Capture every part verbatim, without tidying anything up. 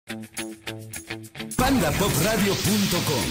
panda pop radio punto com.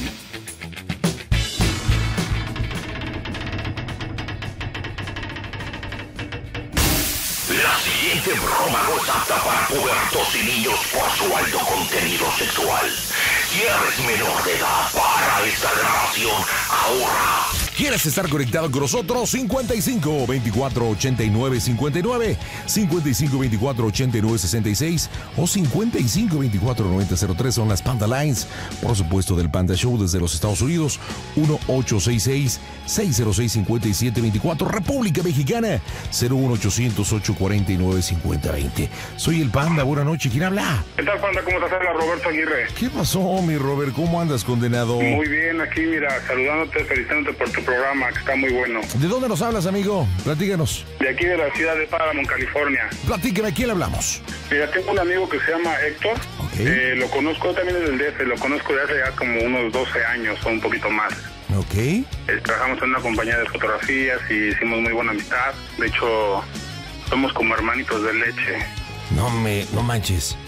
La siguiente broma no es apta para pubertos y niños por su alto contenido sexual. Si eres menor de edad, para esta grabación ahora. ¿Quieres estar conectado con nosotros? cincuenta y cinco, veinticuatro, ochenta y nueve, cincuenta y nueve, cincuenta y cinco, veinticuatro, ochenta y nueve, sesenta y seis o cincuenta y cinco, veinticuatro, noventa, cero tres son las Panda Lines, por supuesto del Panda Show desde los Estados Unidos. Uno ocho seis seis, seis cero seis, cinco siete dos cuatro, República Mexicana cero uno ochocientos, ocho cuarenta y nueve, cincuenta veinte. Soy el Panda, buena noche, ¿quién habla? ¿Qué tal, Panda? ¿Cómo estás? Habla Roberto Aguirre. ¿Qué pasó, mi Robert? ¿Cómo andas, condenado? Muy bien, aquí mira, saludándote, felicitándote por tu programa, que está muy bueno. ¿De dónde nos hablas, amigo? Platícanos. De aquí de la ciudad de Paramount, California. Platícame, ¿a quién le hablamos? Mira, tengo un amigo que se llama Héctor. Okay. Eh, lo conozco también desde el D F, lo conozco de hace ya como unos doce años o un poquito más. Ok. Eh, trabajamos en una compañía de fotografías y hicimos muy buena amistad. De hecho, somos como hermanitos de leche. No me, no manches.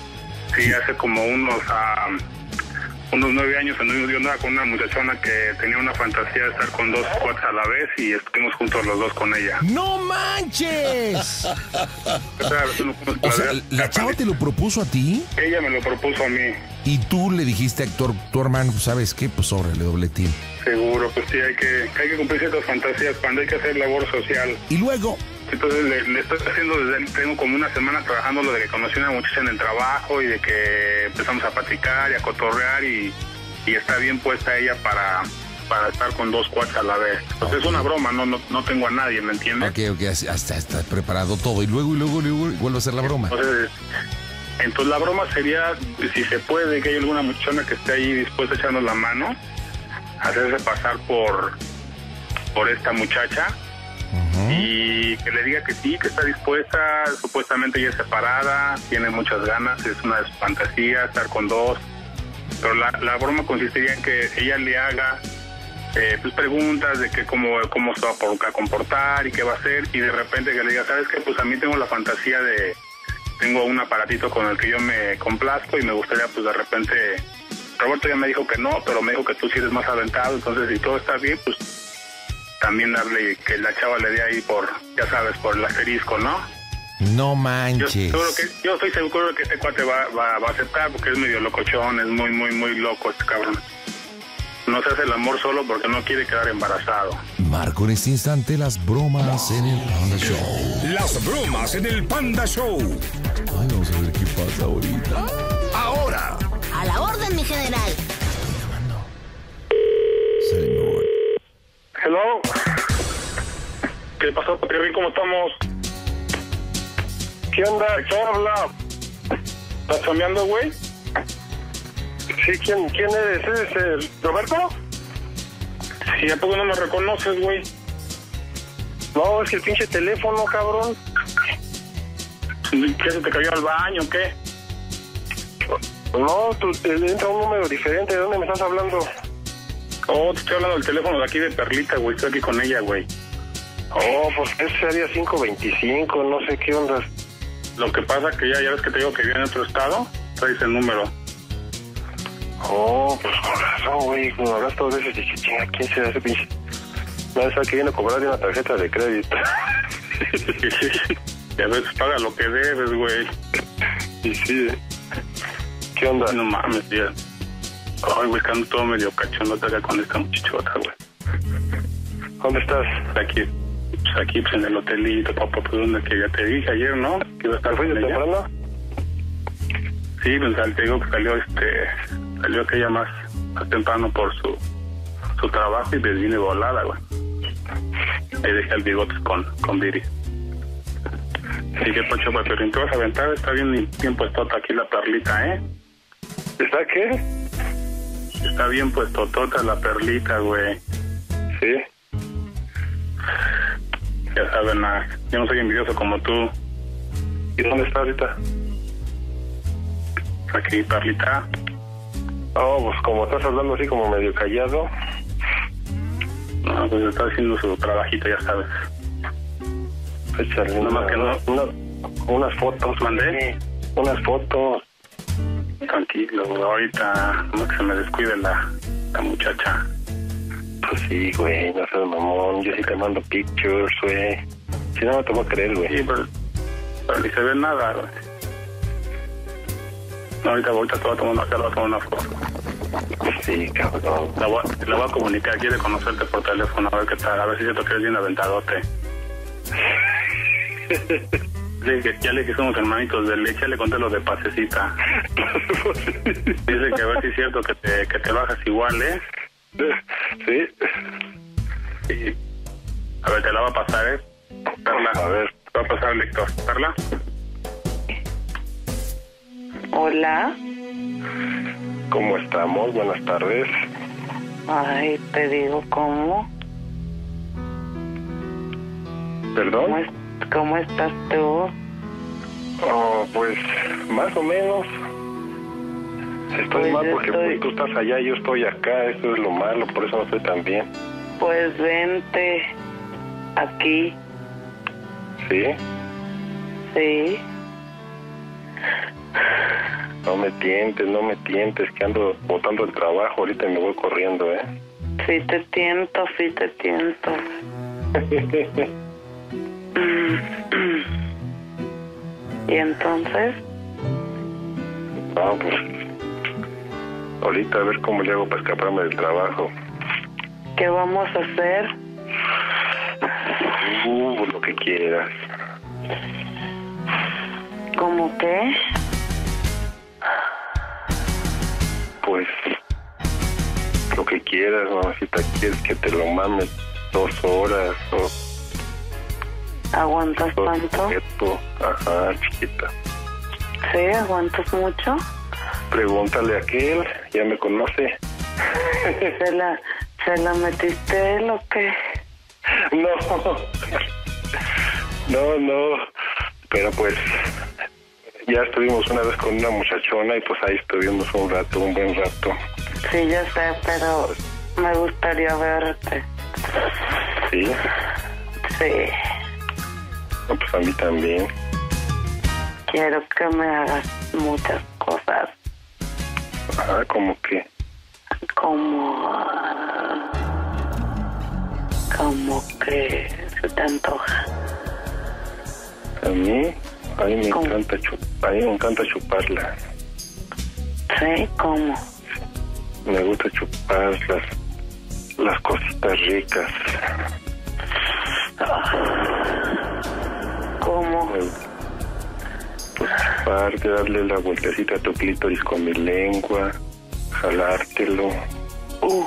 Sí, hace como unos... Uh, unos nueve años yo andaba con una muchachona que tenía una fantasía de estar con dos cuates a la vez y estuvimos juntos los dos con ella. ¡No manches! Claro, no o sea, ¿la chava te lo propuso a ti? Ella me lo propuso a mí. Y tú le dijiste a Héctor, tu hermano, ¿sabes qué? Pues sobre, le doble team. Seguro, pues sí, hay que, hay que cumplir ciertas fantasías cuando hay que hacer labor social. Y luego... Entonces le, le estoy haciendo desde, tengo como una semana trabajando lo de que conocí a una muchacha en el trabajo y de que empezamos a platicar y a cotorrear y, y está bien puesta ella para, para estar con dos cuates a la vez. Pues okay. Es una broma, no, no no tengo a nadie, ¿me entiendes? Ok, ok, hasta está preparado todo y luego y luego, luego vuelve a hacer la broma. Entonces, entonces la broma sería, si se puede, que haya alguna muchachona que esté ahí dispuesta echando la mano, hacerse pasar por, por esta muchacha. Uh-huh. Y que le diga que sí, que está dispuesta, supuestamente ella es separada, tiene muchas ganas, es una de sus fantasías, estar con dos, pero la, la broma consistiría en que ella le haga eh, pues preguntas de que cómo, cómo se va a comportar y qué va a hacer, y de repente que le diga, ¿sabes qué? Pues a mí tengo la fantasía de, tengo un aparatito con el que yo me complazco y me gustaría pues de repente, Roberto ya me dijo que no, pero me dijo que tú sí eres más aventado, entonces si todo está bien, pues también darle, que la chava le dé ahí por, ya sabes, por el asterisco, ¿no? No manches. Yo, seguro que, yo estoy seguro que este cuate va, va, va a aceptar porque es medio locochón, es muy, muy, muy loco este cabrón. No se hace el amor solo porque no quiere quedar embarazado. Marco en este instante las bromas en el Panda Show. Las bromas en el Panda Show. Ay, vamos a ver qué pasa ahorita. Ahora. A la orden, mi general. Estoy llamando. Señor. Hello. ¿Qué pasó, Patrirín? ¿Cómo estamos? ¿Qué onda? ¿Qué habla? ¿Estás chameando, güey? Sí, ¿quién, quién eres? ¿Eres el Roberto? Sí, ¿a poco no me reconoces, güey? No, es que el pinche teléfono, cabrón. ¿Qué, se te cayó al baño o qué? No, tú, te entra un número diferente. ¿De dónde me estás hablando? Oh, te estoy hablando del teléfono de aquí de Perlita, güey. Estoy aquí con ella, güey. Oh, pues ese sería cinco veinticinco, no sé qué onda. Lo que pasa que ya, ya ves que te digo que vive en otro estado. Traes el número. Oh, pues con razón, güey. Como hablas todas veces, dije, chinga, ¿quién será ese pinche? No, es que viene a cobrar de una tarjeta de crédito. Y a veces paga lo que debes, güey. Y sí, ¿qué onda? No mames, tío. Ay, güey, que ando todo medio cachondote acá con esta muchachota, güey. ¿Dónde estás? Aquí, pues aquí, pues en el hotelito, papá, pues donde que ya te dije ayer, ¿no? Que iba a estar ¿Fuiste temprano? Sí, pues te digo que salió, este, salió aquella más, más temprano por su, su trabajo y me vine volada, güey. Ahí dejé el bigote con, con Viri. Así que, Pocho, Papirín, ¿te vas a aventar? Está bien, bien puestota aquí la perlita, ¿eh? ¿Está qué? Está bien puestotota la perlita, güey. ¿Sí? Ya saben, nada. Yo no soy envidioso como tú. ¿Y dónde está ahorita? Aquí, perlita. Oh, pues como estás hablando así como medio callado. No, pues está haciendo su trabajito, ya sabes. Échale Nada una, más que no. Una, unas fotos. ¿Mandé? Unas fotos. Tranquilo, ahorita no que se me descuide la, la muchacha. Pues sí, güey, no seas mamón. Yo sí te mando pictures, güey. Si no, no te voy a creer, güey. Sí, pero, pero ni se ve nada, güey. No, ahorita, ahorita te voy a tomar una, te voy a tomar una foto. Sí, cabrón. La voy, la voy a comunicar, quiere conocerte por teléfono, a ver qué tal, a ver si siento que eres bien aventadote. Sí, que ya le dije somos hermanitos de leche, ya le conté lo de pasecita. Dice que a ver si es cierto que te, que te bajas igual, ¿eh? Sí. Sí. A ver, te la va a pasar, ¿eh? Carla, A ver. te va a pasar el lector. Carla. Hola. ¿Cómo estamos? Buenas tardes. Ay, te digo, ¿cómo? ¿Perdón? ¿Cómo, es, cómo estás tú? Oh, pues, más o menos. Estoy Pues mal yo porque estoy- pues, tú estás allá y yo estoy acá. Eso es lo malo, por eso no estoy tan bien. Pues vente aquí, ¿Sí? sí. No me tientes, no me tientes, que ando botando el trabajo ahorita y me voy corriendo, ¿eh? Sí te tiento, sí te tiento. ¿Y entonces? No, pues, ahorita a ver cómo le hago para escaparme del trabajo. ¿Qué vamos a hacer? Uh, lo que quieras. ¿Cómo qué? Pues, lo que quieras, mamacita. ¿Quieres que te lo mames dos horas o ¿Aguantas dos tanto? esto? Ajá, chiquita. ¿Sí? ¿Aguantas mucho? Pregúntale a aquel, ya me conoce. ¿Se la, se la metiste él o qué? No, no, no. Pero pues, ya estuvimos una vez con una muchachona y pues ahí estuvimos un rato, un buen rato. Sí, ya sé, pero me gustaría verte. ¿Sí? Sí. No, pues a mí también. Quiero que me hagas muchas cosas, Ajá, como que. como... como que se te antoja. A mí, a mí me ¿Cómo? encanta chupar, a mí me encanta chuparla. ¿Sí? ¿Cómo? Me gusta chupar las, las cositas ricas. ¿Cómo? Me gusta, pues, chuparte, darle la vueltecita a tu clítoris con mi lengua, jalártelo, Uh.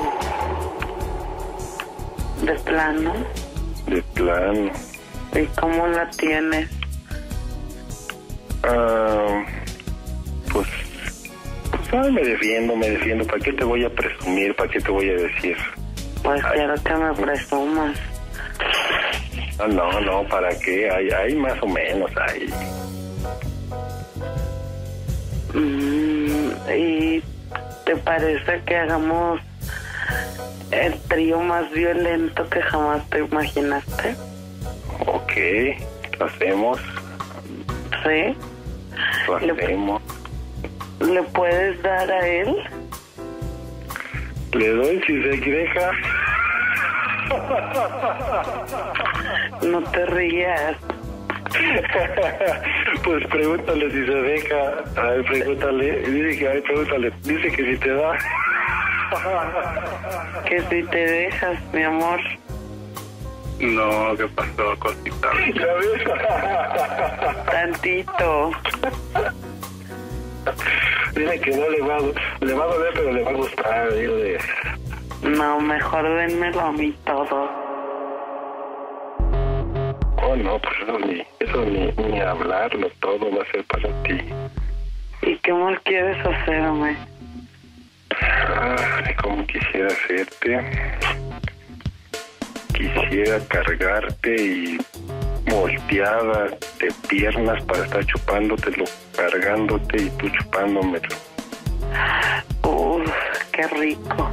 ¿De plano? de plano. ¿Y cómo la tienes? Ah, pues, pues ay, me defiendo, me defiendo. ¿Para qué te voy a presumir? ¿Para qué te voy a decir? Pues Ay. quiero que me presumas. Ah, no, no, ¿para qué? Hay, hay más o menos, hay. Mm, ¿y te parece que hagamos el trío más violento que jamás te imaginaste? Ok, lo hacemos, ¿Sí? lo Le- hacemos. ¿Le puedes dar a él? Le doy si se deja. No te rías. Pues pregúntale si se deja. A ver, pregúntale. Dice que, a ver, pregúntale. Dice que si te da. Que si te dejas, mi amor. No, ¿qué pasó, cosita? ¿Ya ves? Tantito. Dice que no le va, a- le va a doler, pero le va a gustar. Dile. No, mejor dénmelo a mí todo. Oh, no, pues eso ni, eso ni, ni hablarlo. Todo va a ser para ti. ¿Y qué más quieres hacerme? Ay, como quisiera hacerte. Quisiera cargarte y volteada de piernas para estar chupándotelo, cargándote y tú chupándomelo. Uf, qué rico.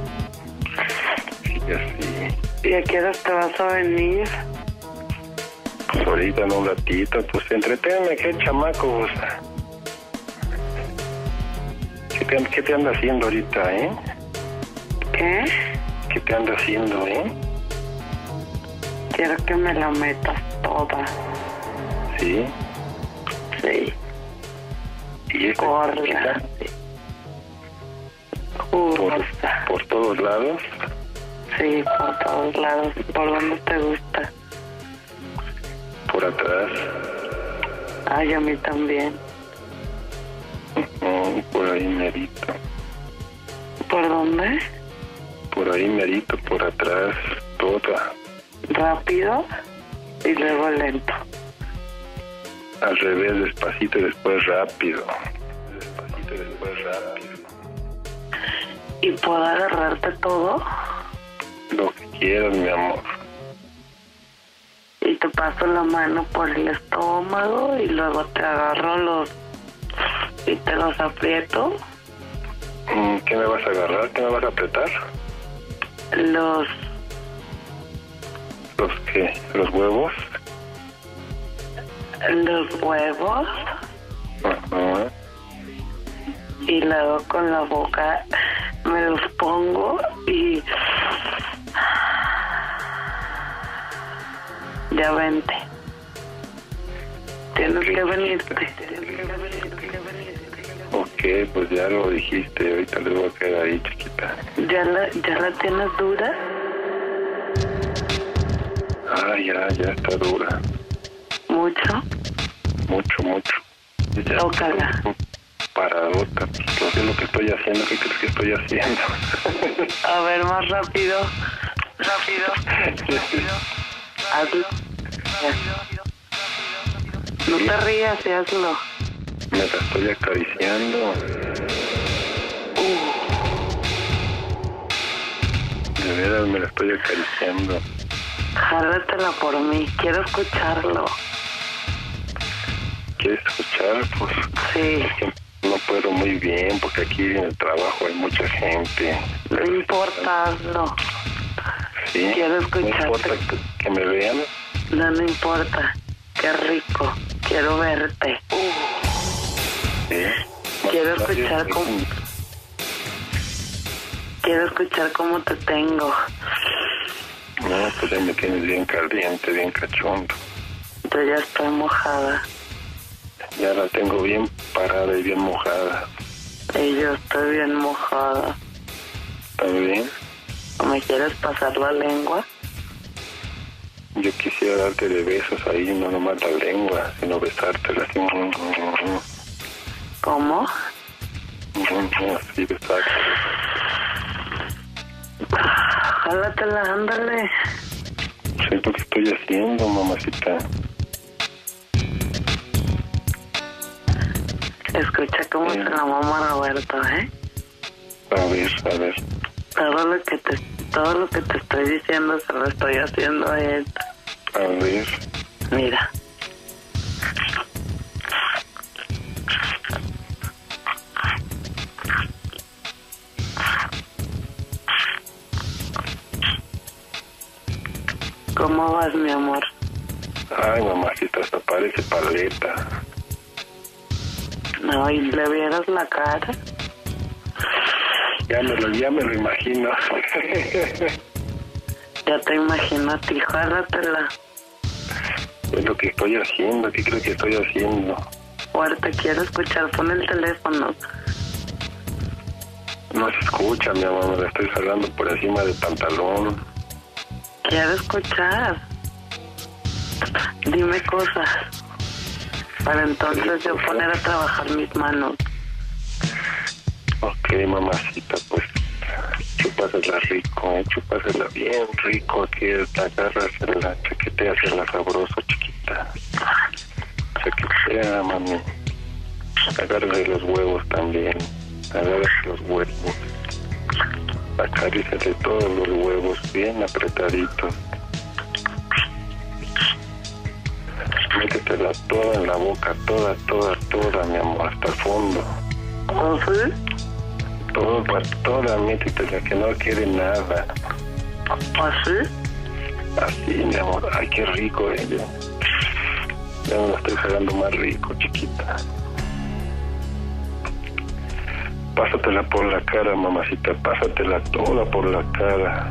Y así. ¿Y a qué horas te vas a venir? Pues ahorita en un ratito, pues entreténme, qué chamacos. te, ¿Qué te anda haciendo ahorita, eh? ¿Qué? ¿Qué te anda haciendo, eh? Quiero que me la metas toda. ¿Sí? Sí. ¿Y esta Gorda. chiquita? Por, ¿Por, ¿Por todos lados? sí, por todos lados. ¿Por dónde te gusta? ¿Por atrás? Ay, a mí también. Mm, por ahí merito. ¿Por dónde? Por ahí merito, por atrás, toda. Rápido y luego lento. Al revés, despacito y después rápido. Despacito y después rápido. ¿Y puedo agarrarte todo? Lo que quieras, mi amor. Y te paso la mano por el estómago y luego te agarro los... y te los aprieto. Mm, ¿Qué me vas a agarrar? ¿Qué me vas a apretar? Los... ¿Los qué? ¿Los huevos? los huevos. Ajá. Y luego con la boca me los pongo y... ya vente. Tienes que venirte. Ok, pues ya lo dijiste, ahorita les voy a quedar ahí, chiquita. ¿Ya la, ya la tienes dura? Ah, ya, ya está dura. ¿Mucho? Mucho, mucho. Ya Tócala. Paradota, pues lo sé lo que estoy haciendo, ¿qué crees que estoy haciendo? A ver, más rápido. Rápido. Rápido. Hazlo. No te rías y hazlo. Me la estoy acariciando. De veras me la estoy acariciando. Jálatela por mí, quiero escucharlo. ¿Quieres escuchar? Pues Sí. es que no puedo muy bien porque aquí en el trabajo hay mucha gente. No importa, hazlo. ¿Sí? Quiero No escucharte. importa que, que me vean. No, no importa. Qué rico. Quiero verte. ¿Sí? Quiero Más escuchar gracias. cómo... Quiero escuchar cómo te tengo. No, pues ya me tienes bien caliente, bien cachondo. Yo ya estoy mojada. Ya la tengo bien parada y bien mojada. Y yo estoy bien mojada. ¿También? ¿Me quieres pasar la lengua? Yo quisiera darte de besos ahí, no nomás la lengua, sino besártela así. ¿Cómo? Así, besártela. Jálatela, ándale. Sé lo que estoy haciendo, mamacita. Escucha cómo Sí. se la mama Roberto, ¿eh? A ver, a ver. Todo lo que te, todo lo que te estoy diciendo se lo estoy haciendo a él. A ver. Mira. ¿Cómo vas, mi amor? Ay, mamacita, hasta parece paleta. No, y le vieras la cara. Ya me lo, ya me lo imagino. Ya te imagino a ti, jálatela. Es lo que estoy haciendo, ¿qué creo que estoy haciendo? Fuerte, quiero escuchar, pon el teléfono. No se escucha, mi amor, me la estoy jalando por encima del pantalón. Quiero escuchar. Dime cosas. Para entonces yo poner a trabajar mis manos. Ok, mamacita, pues chúpasela rico, ¿eh? Chúpasela bien rico. Aquí la agarras, en la chaqueteas en la sabroso, chiquita. Chaquetea, mami. Agárrale los huevos también. Agárrale los huevos. Acaríciale todos los huevos bien apretaditos. Métetela toda en la boca, toda, toda, toda, mi amor, hasta el fondo. ¿Oh, sí? Toda, toda, métetela, que no quede nada. ¿Así? Así, mi amor. Ay, qué rico ella. Ya me la estoy jalando más rico, chiquita. Pásatela por la cara, mamacita, pásatela toda por la cara.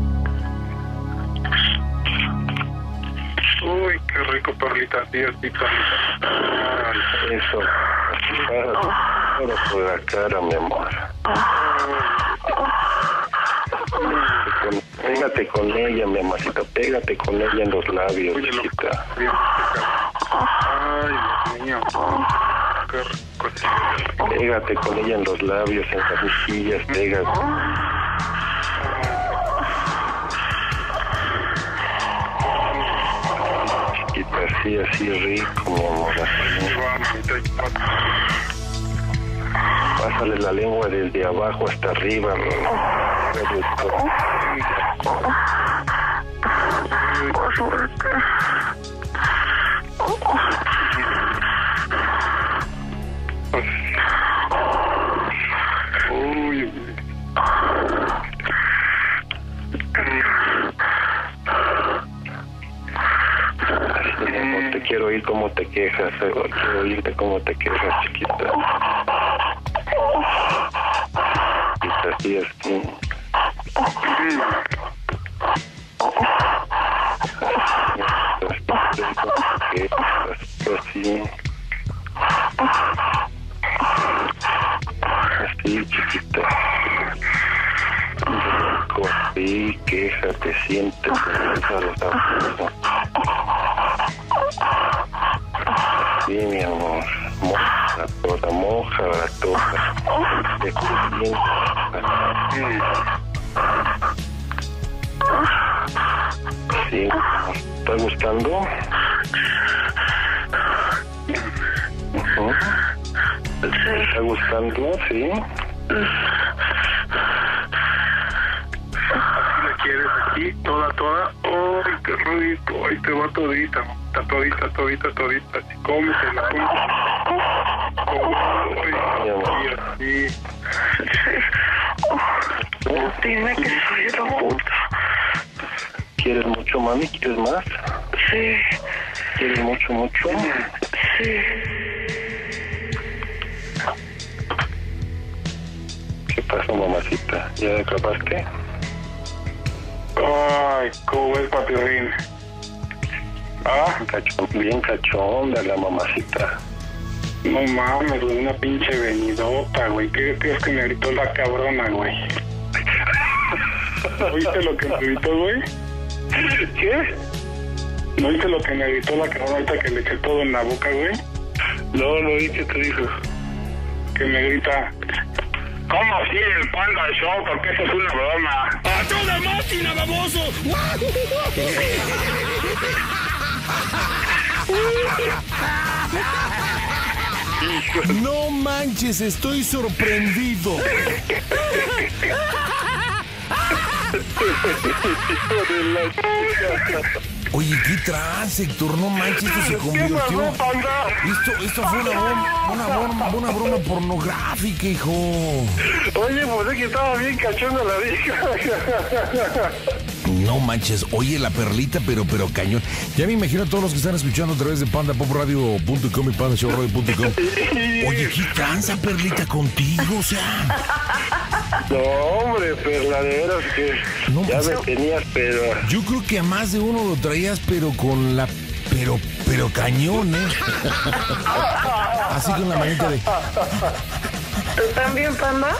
Uy, qué rico, perlita, sí, sí, perlita. Eso, pásatela por la cara, mi amor. Pégate con ella, mi amorcito, pégate con ella en los labios, chiquita. Ay, Dios mío. Qué rico. Pégate con ella en los labios, en las mejillas, pégate. Chiquita, así, así rico, mi amor. Pásale la lengua desde abajo hasta arriba, mi amor. Uy. Te quiero oír cómo te quejas, quiero oírte cómo te quejas, chiquita. Chiquita, así es. Así. Así, chiquita. Así, quéjate, siéntete, sí, mi amor, moja toda, moja toda. Sí, ¿está gustando? Uh-huh. ¿Te está gustando? Sí. Así la quieres aquí, toda, toda. ¡Ay, qué rico! Ahí te va todita, está todita, todita, todita. Así, cómetela, cómetela. Ay, así. Dime que soy una puta. ¿Quieres mucho, mami? ¿Quieres más? Sí. ¿Quieres mucho, mucho? Sí. ¿Qué pasa, mamacita? ¿Ya acabaste? Ay, ¿cómo ves, papirrín? Ah, Cachón, bien cachonda la mamacita. no mames, güey, una pinche venidota, güey. ¿Qué crees que me gritó la cabrona, güey? ¿Oíste lo que me gritó, güey? ¿Qué? ¿No oíste lo que me gritó la cabrona ahorita que le eché todo en la boca, güey? No, no oí que te dijo. Que me grita, ¿cómo así el Panda Show? Porque eso es una broma. ¡A toda máquina, baboso! No manches, estoy sorprendido. Oye, ¿qué trance, Héctor? No manches, esto se convirtió. Esto, esto fue una broma, una broma, una broma pornográfica, hijo. Oye, pues es que estaba bien cachonda la vieja. No manches, oye la perlita, pero pero cañón. Ya me imagino a todos los que están escuchando a través de panda pop radio punto com y panda show radio punto com. Oye, ¿qué tranza, perlita, contigo? O sea. No, hombre, Perla, de veras que No, ya pues, me tenías, pero... Yo creo que a más de uno lo traías, pero con la... Pero, pero cañón, ¿eh? Así con la manita de... ¿Tú también, Panda?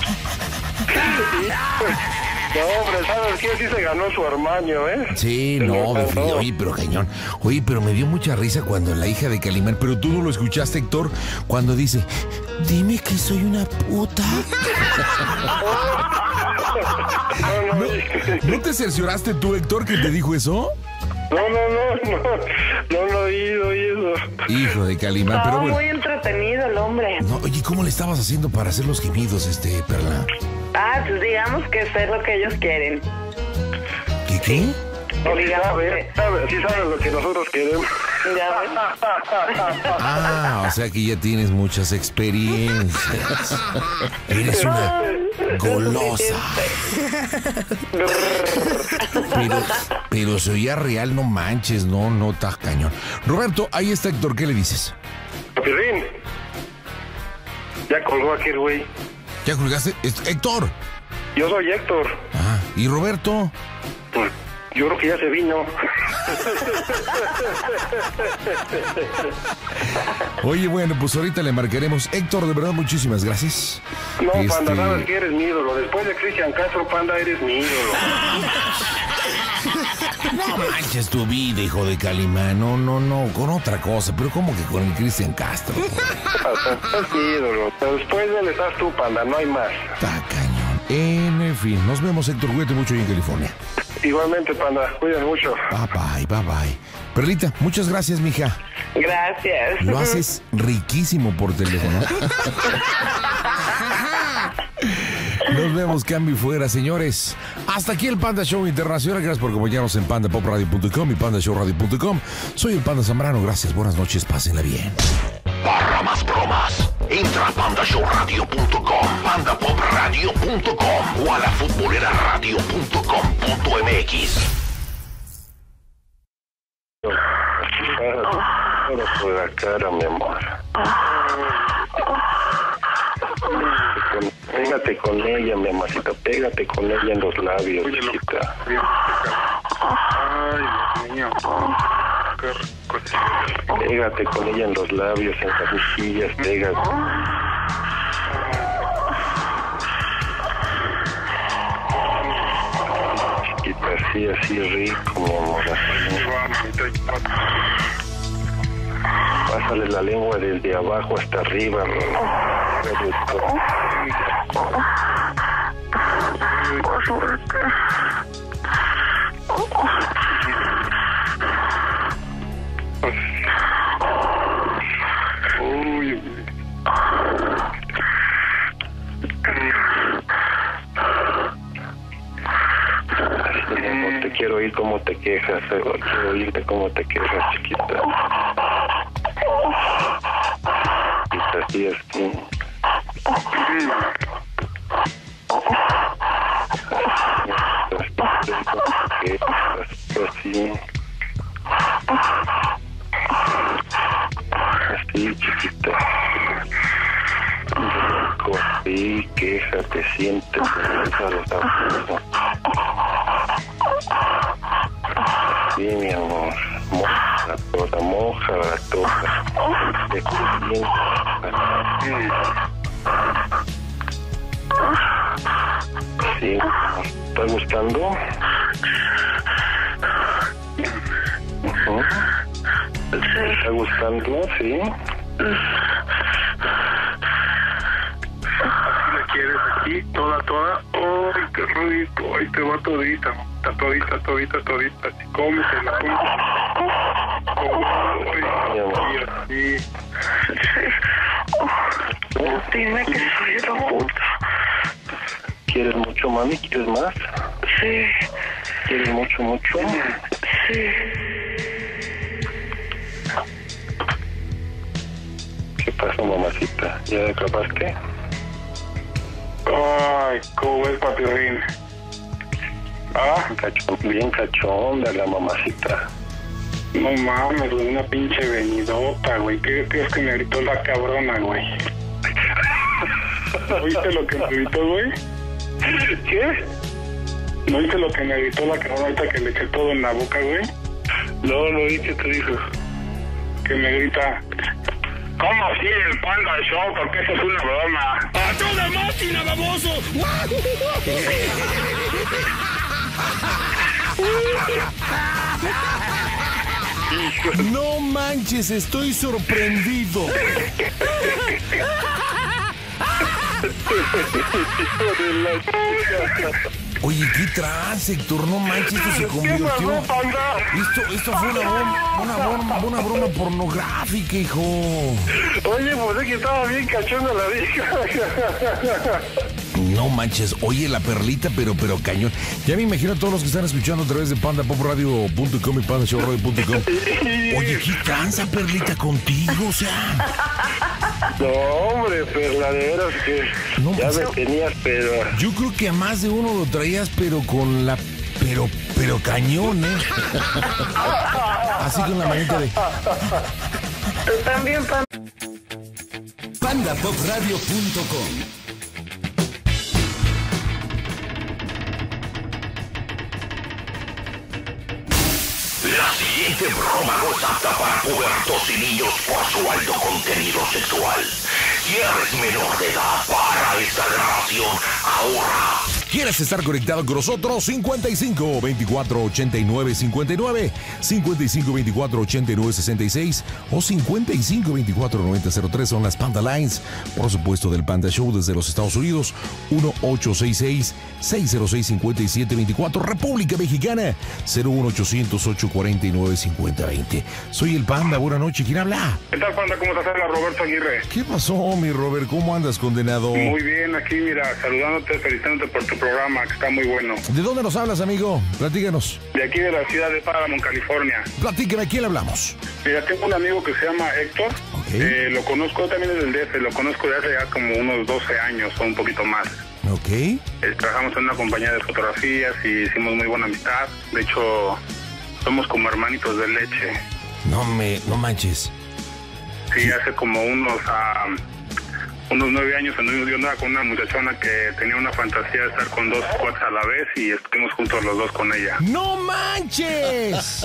No, hombre, ¿sabes qué? Sí se ganó su Armaño, ¿eh? Sí, Se no, lo ganó. definitivamente. Oye, pero cañón. Oye, pero me dio mucha risa cuando la hija de Calimán, pero tú no lo escuchaste, Héctor, cuando dice, dime que soy una puta. No, no, ¿No, ¿no te cercioraste tú, Héctor, que te dijo eso? no, no, no, no, no lo he oído, oído. Hijo de Calimán, pero Estaba bueno. muy entretenido el hombre. No, oye, ¿cómo le estabas haciendo para hacer los gemidos, este, Perla? Ah, pues digamos que sé lo que ellos quieren. ¿Qué qué? No, sí Digamos sabe, que- sabe, sí sabe lo que nosotros queremos. Ya ves. Ah, o sea que ya tienes muchas experiencias. Eres una golosa. Pero, pero se oía real, no manches, no, no, está cañón. Roberto, ahí está Héctor, ¿qué le dices? Pirrín. Ya colgó aquel güey. ¿Ya colgaste? Es- Héctor. Yo soy Héctor. Ah, ¿y Roberto? Pues yo creo que ya se vino. Oye, bueno, pues ahorita le marcaremos. Héctor, de verdad, muchísimas gracias. No, Este- Panda, sabes que eres mi ídolo. Después de Cristian Castro, Panda, eres mi ídolo. No manches tu vida, hijo de Calimán. No, no, no, con otra cosa. Pero ¿cómo que con el Cristian Castro? Es mi ídolo. Pero después de él estás tú, Panda, no hay más. Está cañón. En fin, nos vemos, Héctor. Cuídate mucho ahí en California. Igualmente, Panda, cuídate mucho. Bye, bye, bye, bye. Perlita, muchas gracias, mija. Gracias. Lo haces riquísimo por teléfono. Nos vemos, cambio y fuera, señores. Hasta aquí el Panda Show Internacional. Gracias por acompañarnos en panda pop radio punto com y panda show radio punto com. Soy el Panda Zambrano. Gracias, buenas noches, pásenla bien. Para más bromas, entra a panda show radio punto com, panda pop radio punto com o a la futbolera radio punto com punto m x. Ahora por la cara, mi amor. Pégate con ella, mi amorcito. Pégate con ella en los labios, chiquita. Ay, Dios mío. Qué rico. Pégate con ella en los labios, en las mejillas. Pégate. Chiquita, así, así rico, mi amor. Así. Pásale la lengua desde abajo hasta arriba, mi amor. Uy, No te quiero oír cómo te quejas, eh, quiero oírte cómo te quejas, chiquita. Chiquita, así, así. Así, así, chiquita. Así, quéjate, siéntete, déjalo tampoco. Sí, mi amor, moja toda, moja toda. De sí, ¿está gustando? Uh-huh. ¿Te está gustando? Sí. así la quieres aquí, toda, toda. Ay, qué rico. Ahí te va todita. Está todita, todita, todita. Así, cómetela, cómetela. Ay, así, así. Dime que soy una puta. ¿Quieres mucho, mami? ¿Quieres más? Sí, ¿Quieres mucho, mucho? sí. ¿Qué pasa, mamacita? ¿Ya acabaste? Ay, ¿cómo ves, papirrín? Ah, Cachón, bien cachonda la mamacita. no mames, güey, una pinche venidota, güey. ¿Qué crees que me gritó la cabrona, güey? ¿Oíste lo que me gritó, güey? ¿Qué? ¿No oíste lo que me gritó la cabrona ahorita que le eché todo en la boca, güey? No, no oí que te dijo. Que me grita, ¿cómo sigue el Panda Show? Porque esto es una broma. ¡A toda máquina, baboso! No manches, estoy sorprendido. Oye, ¿qué trance, Héctor? No manches, esto se convirtió. Esto, esto fue una broma, una broma, una broma pornográfica, hijo. Oye, pues es que estaba bien cachonda la vieja. No manches, oye la perlita, pero, pero cañón. Ya me imagino a todos los que están escuchando a través de panda pop radio punto com y panda show radio punto com. Oye, ¿qué tranza, perlita, contigo? O sea. No, hombre, Perla, de veras que No, ya pues, me tenías, pero... Yo creo que a más de uno lo traías, pero con la... Pero, pero cañón, ¿eh? Así con la manita de... Tú también, Panda. panda pop radio punto com siguiente broma no es apta para pubertos y niños por su alto contenido sexual. Si eres menor de edad, para esta grabación ahora. ¿Quieres estar conectado con nosotros? cincuenta y cinco, veinticuatro, ochenta y nueve, cincuenta y nueve, cincuenta y cinco, veinticuatro, ochenta y nueve, sesenta y seis o cincuenta y cinco, veinticuatro, noventa, cero tres son las Panda Lines, por supuesto del Panda Show desde los Estados Unidos. Uno ocho seis seis, seis cero seis, cinco siete dos cuatro, República Mexicana cero uno ochocientos, ocho cuarenta y nueve, cincuenta veinte. Soy el Panda, buena noche, ¿quién habla? ¿Qué tal, Panda? ¿Cómo estás? Habla Roberto Aguirre. ¿Qué pasó, mi Robert? ¿Cómo andas, condenado? Muy bien, aquí mira, saludándote, felicitándote por tu programa, que está muy bueno. ¿De dónde nos hablas, amigo? Platícanos. De aquí de la ciudad de Paramount, California. Platíqueme, ¿a quién le hablamos? Mira, tengo un amigo que se llama Héctor. Okay. Eh, lo conozco también desde el D F, lo conozco de hace ya como unos doce años o un poquito más. Ok. Eh, trabajamos en una compañía de fotografías y hicimos muy buena amistad. De hecho, somos como hermanitos de leche. No me, no manches. Sí, hace como unos... Uh, unos nueve años anduvimos, yo andaba con una muchachona que tenía una fantasía de estar con dos squats a la vez y estuvimos juntos los dos con ella. ¡No manches!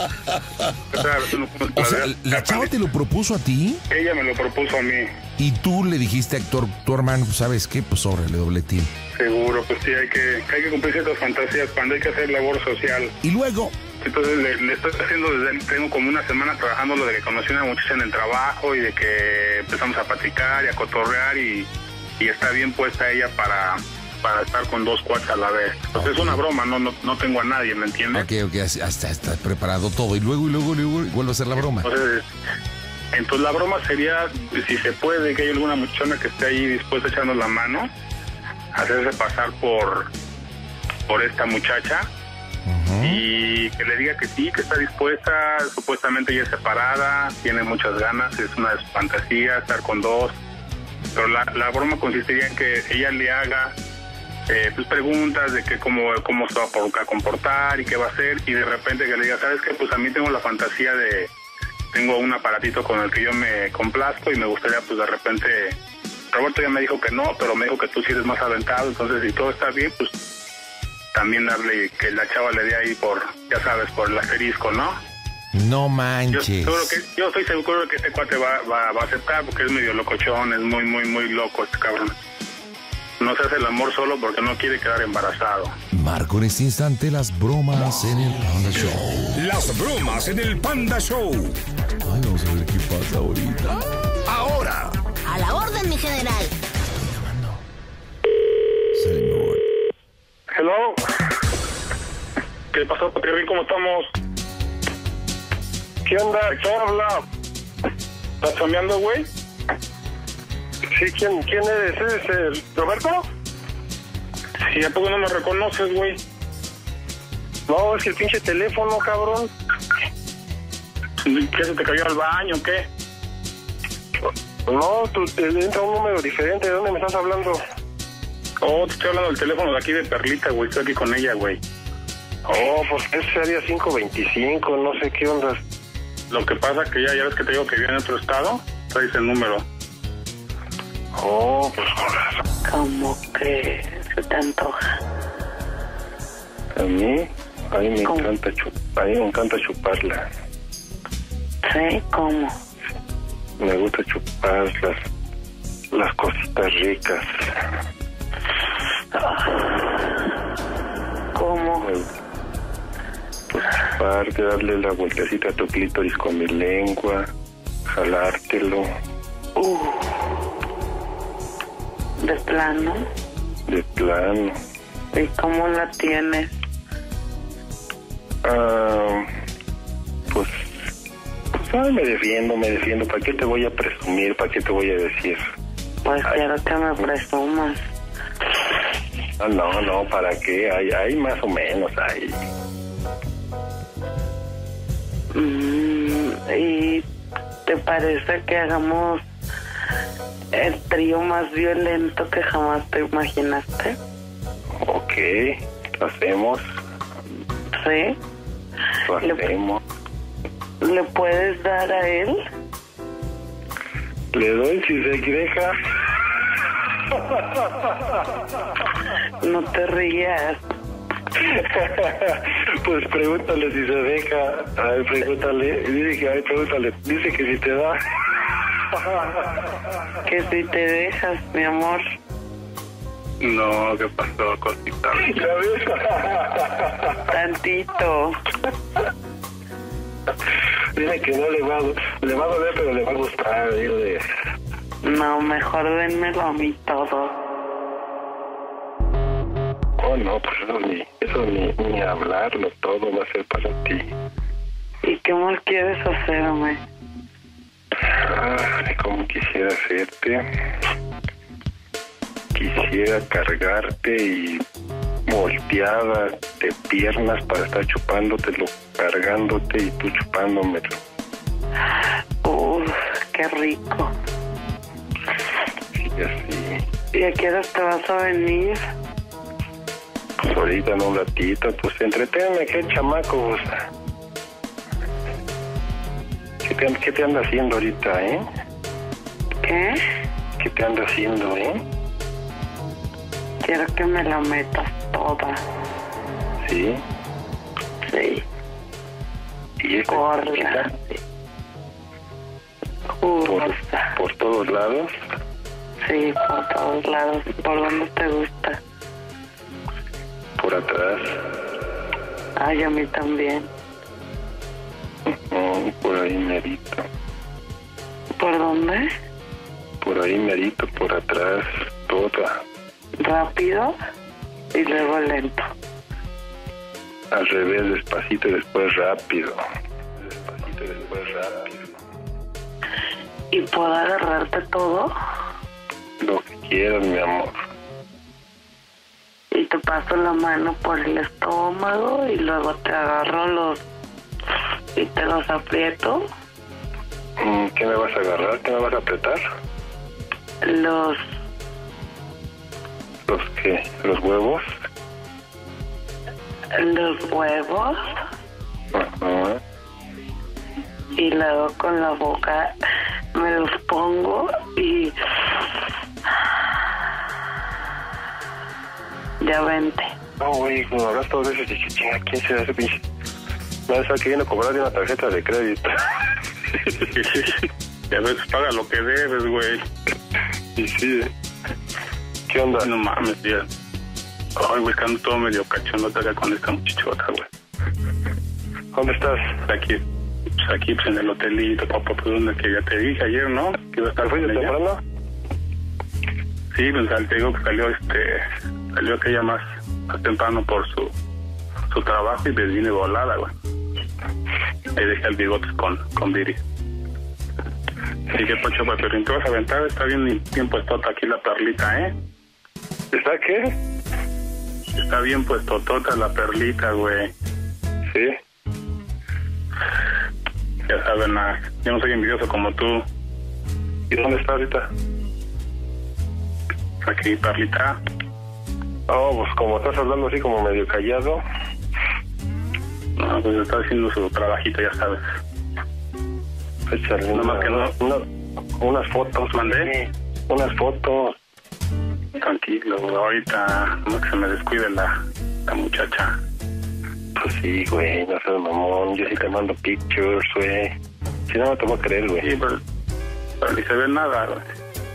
O sea, o sea, ¿la chava te lo propuso a ti? Ella me lo propuso a mí. Y tú le dijiste a Héctor, tu hermano, ¿sabes qué? Pues órale, doble team. Seguro, pues sí, hay que, hay que cumplir ciertas fantasías cuando hay que hacer labor social. Y luego... Entonces le, le estoy haciendo desde, tengo como una semana trabajando lo de que conocí a una muchacha en el trabajo y de que empezamos a platicar y a cotorrear y, y está bien puesta ella para, para estar con dos cuates a la vez. Pues okay. Es una broma, no, no no tengo a nadie, ¿me entiendes? Ok, ok, hasta está preparado todo y luego, y luego, y luego vuelve a hacer la broma. Entonces, entonces la broma sería, si se puede, que haya alguna muchachona que esté ahí dispuesta a echarnos la mano, hacerse pasar por, por esta muchacha. Uh-huh. Y que le diga que sí, que está dispuesta, supuestamente ella es separada, tiene muchas ganas, es una de sus fantasías, estar con dos, pero la, la broma consistiría en que ella le haga eh, pues preguntas de que cómo, cómo se va a comportar y qué va a hacer, y de repente que le diga, ¿sabes qué? Pues a mí tengo la fantasía de, tengo un aparatito con el que yo me complazco y me gustaría pues de repente, Roberto ya me dijo que no, pero me dijo que tú sí eres más aventado, entonces si todo está bien, pues también darle, que la chava le dé ahí por, ya sabes, por el asterisco, ¿no? No manches. Yo, seguro que, yo estoy seguro que este cuate va, va, va a aceptar porque es medio locochón, es muy, muy, muy loco este cabrón. No se hace el amor solo porque no quiere quedar embarazado. Marco en este instante las bromas en el Panda Show. Las bromas en el Panda Show. Ay, vamos a ver qué pasa ahorita. Ahora. A la orden, mi general. Estoy llamando. Señor. Hello. ¿Qué pasó, Patrirín? ¿Cómo estamos? ¿Qué onda? ¿Qué habla? ¿Estás cambiando, güey? Sí, ¿quién, quién eres? ¿Eres el Roberto? Sí, ¿a poco no me reconoces, güey? No, es que el pinche teléfono, cabrón. ¿Qué, se te cayó al baño o qué? No, tú, te entra un número diferente. ¿De dónde me estás hablando? Oh, te estoy hablando del teléfono de aquí de Perlita, güey. Estoy aquí con ella, güey. Oh, pues ese sería cinco veinticinco, no sé qué onda. Lo que pasa que ya, ya ves que te digo que vive en otro estado. Traes el número. Oh, pues con razón. ¿Cómo que se te antoja? A mí, a mí me ¿Cómo? encanta chupar, a mí me encanta chuparla. ¿Sí? ¿Cómo? Me gusta chupar las, las cositas ricas. ¿Cómo? Pues chupar, darle la vueltecita a tu clítoris con mi lengua, jalártelo. Uh, ¿de plano? De plano. ¿Y cómo la tienes? Ah, pues, pues ay, me defiendo, me defiendo. ¿Para qué te voy a presumir? ¿Para qué te voy a decir? Pues Ay. quiero que me presumas. Ah, no, no, ¿para qué? Hay, hay más o menos, hay. Mm, ¿y te parece que hagamos el trío más violento que jamás te imaginaste? Ok, lo hacemos, ¿Sí? lo Le- hacemos. ¿Le puedes dar a él? Le doy si se deja. No te rías. Pues pregúntale si se deja. A ver, pregúntale. Dice que, a ver, pregúntale. Dice que si te da. Que si te dejas, mi amor. No, ¿qué pasó, cosita? Tantito. Dice que no le va, le va a doler, pero le va a gustar. Dile. No, mejor dénmelo a mí todo. Oh, no, pues eso ni, eso ni, ni hablarlo, todo va a ser para ti. ¿Y qué más quieres hacerme? Ay, cómo quisiera hacerte. Quisiera cargarte y volteada de piernas para estar chupándotelo, cargándote y tú chupándomelo. Uf, qué rico. Y así. ¿Y a qué hora te vas a venir? Pues ahorita en un ratito, pues entreténme, qué chamacos. ¿Qué te, ¿Qué te anda haciendo ahorita, eh? ¿Qué? ¿Qué te anda haciendo, eh? Quiero que me la metas toda. ¿Sí? Sí. ¿Y esta Gorda. chiquita? Por, ¿Por, ¿Por todos lados? Sí, por todos lados. ¿Por dónde te gusta? ¿Por atrás? Ay, a mí también. No, por ahí merito. ¿Por dónde? Por ahí merito, por atrás, toda. Rápido y luego lento. Al revés, despacito y después rápido. Despacito y después rápido. ¿Y puedo agarrarte todo? Lo que quieras, mi amor. Y te paso la mano por el estómago y luego te agarro los... y te los aprieto. ¿Qué me vas a agarrar? ¿Qué me vas a apretar? Los... ¿Los qué? ¿Los huevos? los huevos. Ajá. Y luego con la boca me los pongo y... ya vente. No, güey, cuando hablas todo eso, dije, chinga, ¿quién será ese pinche? No, es que viene a cobrar de una tarjeta de crédito. Y a veces paga lo que debes, güey. Y sí, ¿eh? ¿Qué onda? No mames, ya. Ay, güey, estando todo medio cachondo acá con esta muchachota, güey. ¿Dónde estás? Aquí, pues aquí, pues en el hotelito, papá, pues donde que ya te dije ayer, ¿no? Que iba a estar ¿Fuiste temprano? Sí, pues te digo que salió, este, salió aquella más, más temprano por su, su trabajo y me vine volada, güey. Ahí dejé el bigote con, con Viri. Así que, Poncho, pues, pero te vas a aventar, está bien, bien puestota aquí la perlita, ¿eh? ¿Está qué? Está bien puestotota la perlita, güey. Sí. Ya saben, ah, yo no soy envidioso como tú. ¿Y dónde está ahorita? Aquí, perlita. Oh, pues como estás hablando así como medio callado. No, pues está haciendo su trabajito, ya sabes. Échale No una, más que no. una, unas fotos. ¿Mandé? Unas fotos. Tranquilo, güey, ahorita no que se me descuide la, la muchacha. Pues sí, güey, no seas mamón. Yo sí te mando pictures, güey. Si no, no te voy a creer, güey. Sí, pero, pero ni se ve nada, güey.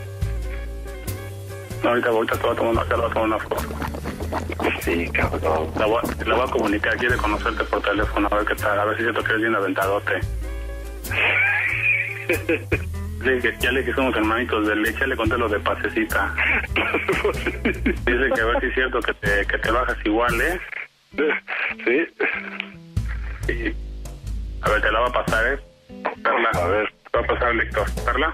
No, ahorita, ahorita te voy a tomar una, te voy a tomar una foto. Sí, cabrón. La voy, la voy a comunicar, quiere conocerte por teléfono, a ver qué tal, a ver si siento que eres bien aventadote. Sí, que ya le dije que somos hermanitos de leche, ya le conté lo de pasecita. Dice que a ver si es cierto que te, que te bajas igual, ¿eh? Sí. Sí. A ver, te la va a pasar, ¿eh? Perla. A ver. Te va a pasar el lector. Perla.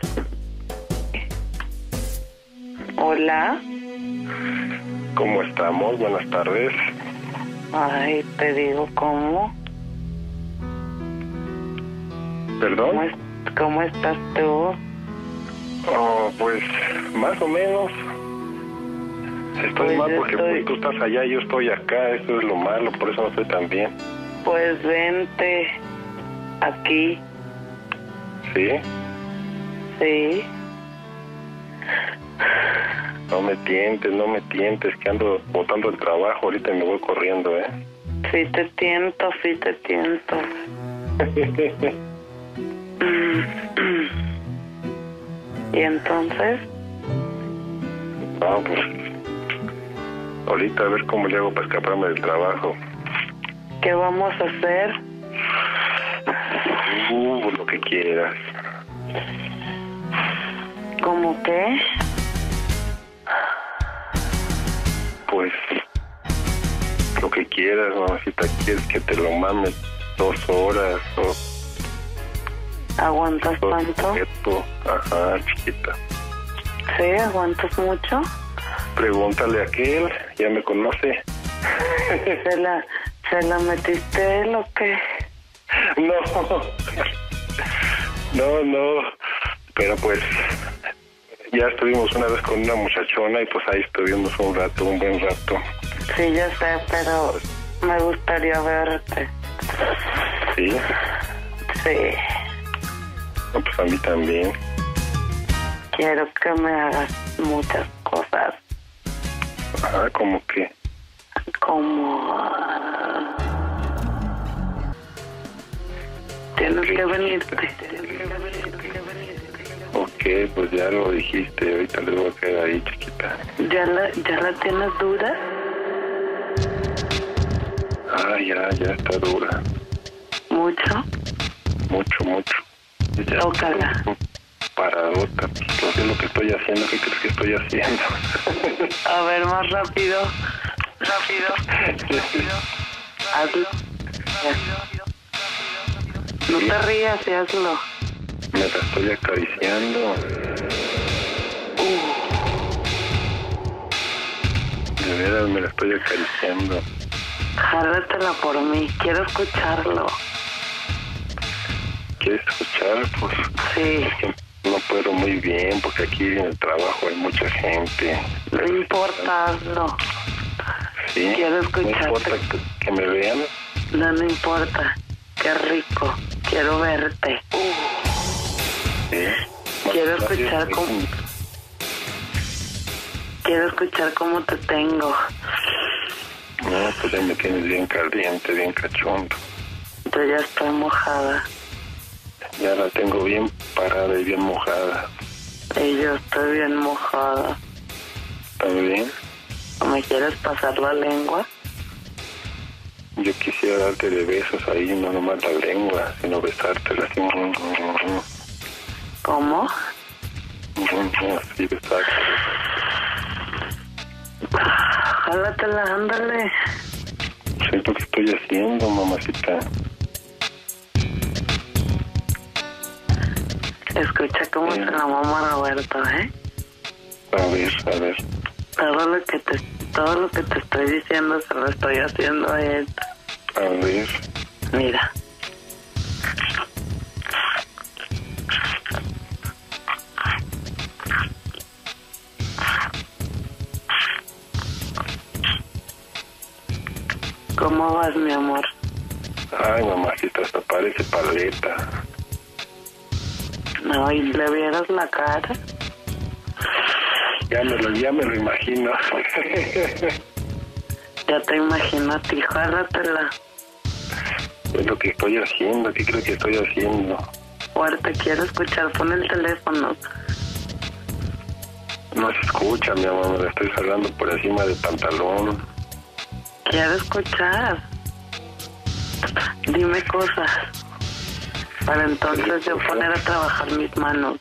Hola. ¿Cómo estamos? Buenas tardes. Ay, te digo, ¿cómo? ¿Perdón? ¿Cómo, es, cómo estás tú? Oh, pues, más o menos. Estoy Pues mal porque estoy- pues, tú estás allá y yo estoy acá. Eso es lo malo, por eso no estoy tan bien. Pues vente aquí, ¿Sí? sí. No me tientes, no me tientes, que ando botando el trabajo ahorita y me voy corriendo, ¿eh? Sí te tiento, sí te tiento. ¿Y entonces? No, pues... ahorita a ver cómo le hago para escaparme del trabajo. ¿Qué vamos a hacer? Uh, lo que quieras. ¿Cómo qué? Pues... lo que quieras, mamacita. ¿Quieres que te lo mames dos horas o...? ¿Aguantas tanto? Esto. Ajá, chiquita. ¿Sí? ¿Aguantas mucho? Pregúntale a aquel, ya me conoce. ¿Se la, se la metiste él o qué? No, no, no, pero pues ya estuvimos una vez con una muchachona y pues ahí estuvimos un rato, un buen rato. Sí, ya sé, pero me gustaría verte. ¿Sí? Sí. No, pues a mí también. Quiero que me hagas muchas cosas. Ajá, ¿cómo qué? Como... Tienes que venirte. Ok, pues ya lo dijiste, ahorita le voy a quedar ahí, chiquita. ¿Ya la, ya la tienes dura? Ah, ya, ya está dura. ¿Mucho? Mucho, mucho. Ya. Tócala. Paradota, pues es lo que estoy haciendo, ¿qué crees que estoy haciendo? A ver, más rápido. Rápido. Rápido. Hazlo. No te rías y hazlo. Me la estoy acariciando. De veras me la estoy acariciando. Jálatela por mí, quiero escucharlo. ¿Quieres escuchar? Pues sí. Es que no puedo muy bien porque aquí en el trabajo hay mucha gente. No importa, hazlo. Sí. Quiero escucharte. No importa que, que me vean. No, no importa. Qué rico. Quiero verte. Sí. Quiero Más escuchar bien, cómo... Quiero escuchar cómo te tengo. No, pues ya me tienes bien caliente, bien cachondo. Yo ya estoy mojada. Ya la tengo bien parada y bien mojada. Y yo estoy bien mojada. ¿También? ¿Me quieres pasar la lengua? Yo quisiera darte de besos ahí, no nomás la lengua, sino besártela así. ¿Cómo? Así besártela. Jálatela, ándale. Sé lo que estoy haciendo, mamacita. Escucha cómo sí. se la mama Roberto, ¿eh? A ver, a ver. Todo lo que te, todo lo que te estoy diciendo se lo estoy haciendo a él. A ver. Mira. ¿Cómo vas, mi amor? Ay, mamacita, hasta parece paleta. No, y le vieras la cara. Ya me lo, ya me lo imagino. Ya te imagino a ti, jálatela. Es lo que estoy haciendo, ¿qué creo que estoy haciendo? Fuerte, quiero escuchar, pon el teléfono. No se escucha, mi amor, me la estoy jalando por encima del pantalón. Quiero escuchar. Dime cosas. Para entonces yo poner a trabajar mis manos.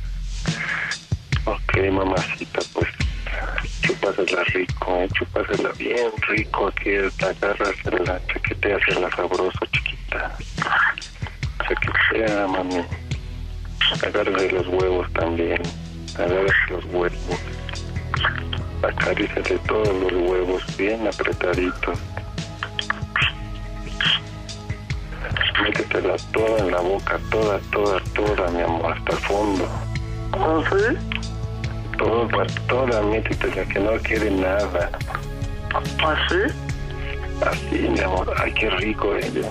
Ok, mamacita, pues chúpasela rico, ¿eh? Chúpasela bien rico, aquí te agarras, la chaqueteas, la sabroso, chiquita. Chaquetea, mami. Agárrale los huevos también, agárrale los huevos. Acaríciate todos los huevos bien apretaditos. Métetela toda en la boca, toda, toda, toda, mi amor, hasta el fondo. ¿Oh, sí? Toda, toda, métetela, que no quede nada. ¿Así? Así, mi amor. Ay, qué rico ella.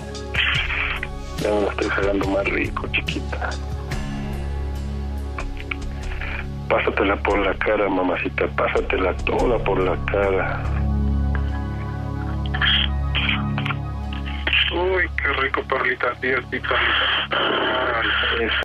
Ya me la estoy jalando más rico, chiquita. Pásatela por la cara, mamacita, pásatela toda por la cara. Uy, qué rico, Perlita, sí, sí, Perlita. Ay,